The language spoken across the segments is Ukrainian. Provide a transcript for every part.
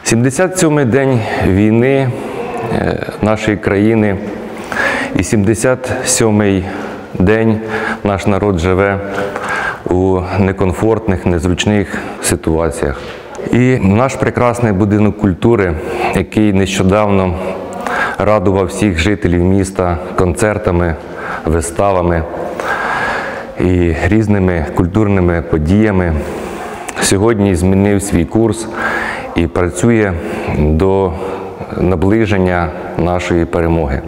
77-й день війни нашої країни і 77-й день наш народ живе у некомфортних, незручних ситуаціях. І наш прекрасний будинок культури, який нещодавно радував всіх жителів міста концертами, виставами і різними культурними подіями, сьогодні змінив свій курс і працює до наближення нашої перемоги.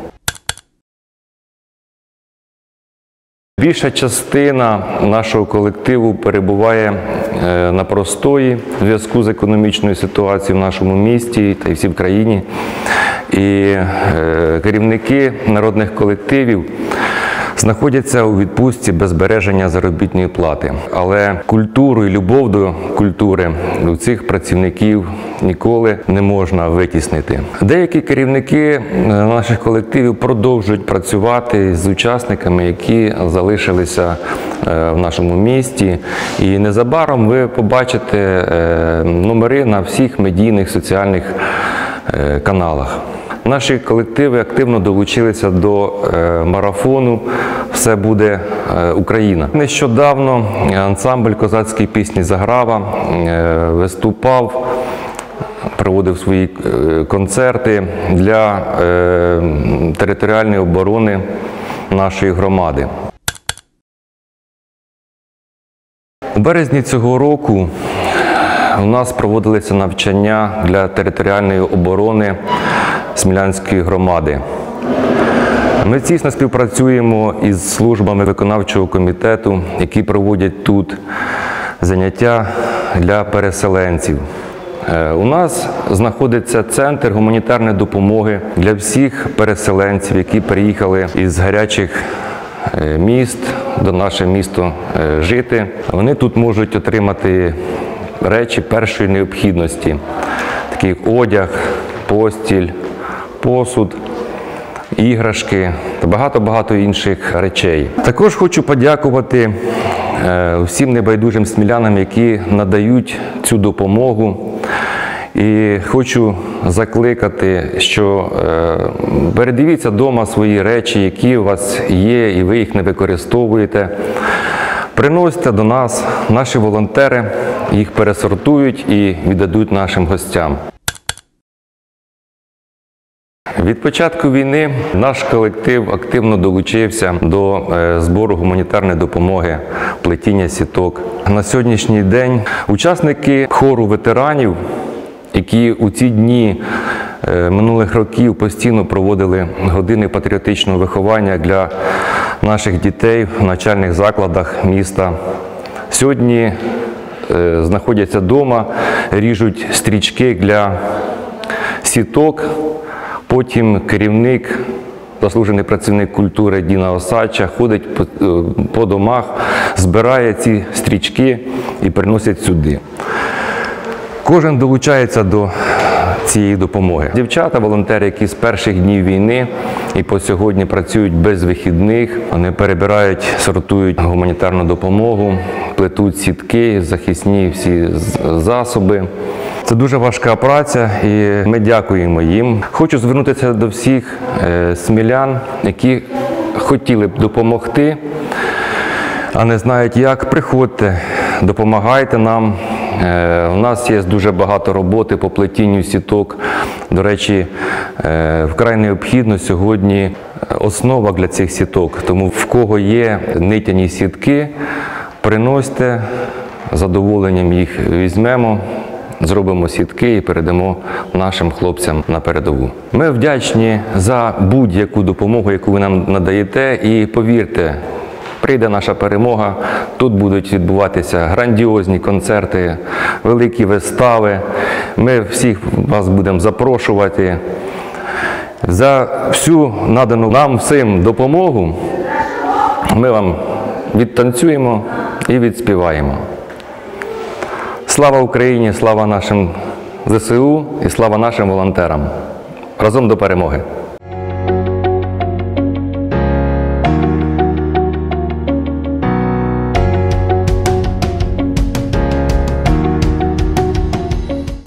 Більша частина нашого колективу перебуває на простої в зв'язку з економічною ситуацією в нашому місті та й всій в країні. І керівники народних колективів знаходяться у відпустці без збереження заробітної плати. Але культуру і любов до культури у цих працівників ніколи не можна витіснити. Деякі керівники наших колективів продовжують працювати з учасниками, які залишилися в нашому місті. І незабаром ви побачите номери на всіх медійних соціальних каналах. Наші колективи активно долучилися до марафону «Все буде Україна». Нещодавно ансамбль козацької пісні «Заграва» виступав, проводив свої концерти для територіальної оборони нашої громади. У березні цього року у нас проводилися навчання для територіальної оборони Смілянської громади. Ми тісно співпрацюємо із службами виконавчого комітету, які проводять тут заняття для переселенців. У нас знаходиться центр гуманітарної допомоги для всіх переселенців, які приїхали із гарячих міст до нашого міста жити. Вони тут можуть отримати речі першої необхідності, такі як одяг, постіль, посуд, іграшки та багато-багато інших речей. Також хочу подякувати всім небайдужим смілянам, які надають цю допомогу. І хочу закликати, що передивіться вдома свої речі, які у вас є, і ви їх не використовуєте. Приносьте до нас, наші волонтери їх пересортують і віддадуть нашим гостям. Від початку війни наш колектив активно долучився до збору гуманітарної допомоги, плетіння сіток. На сьогоднішній день учасники хору ветеранів, які у ці дні минулих років постійно проводили години патріотичного виховання для наших дітей в навчальних закладах міста, сьогодні знаходяться вдома, ріжуть стрічки для сіток. Потім керівник, заслужений працівник культури Діна Осадча ходить по домах, збирає ці стрічки і приносить сюди. Кожен долучається до цієї допомоги. Дівчата, волонтери, які з перших днів війни і по сьогодні працюють без вихідних, вони перебирають, сортують гуманітарну допомогу, плетуть сітки, захисні всі засоби. Це дуже важка праця і ми дякуємо їм. Хочу звернутися до всіх смілян, які хотіли б допомогти, а не знають як. Приходьте, допомагайте нам. У нас є дуже багато роботи по плетінню сіток. До речі, вкрай необхідно сьогодні основа для цих сіток. Тому в кого є нитяні сітки, приносьте, з задоволенням їх візьмемо, зробимо сітки і передамо нашим хлопцям на передову. Ми вдячні за будь-яку допомогу, яку ви нам надаєте, і повірте, прийде наша перемога, тут будуть відбуватися грандіозні концерти, великі вистави. Ми всіх вас будемо запрошувати. За всю надану нам всім допомогу ми вам відтанцюємо і відспіваємо. Слава Україні, слава нашим ЗСУ і слава нашим волонтерам. Разом до перемоги!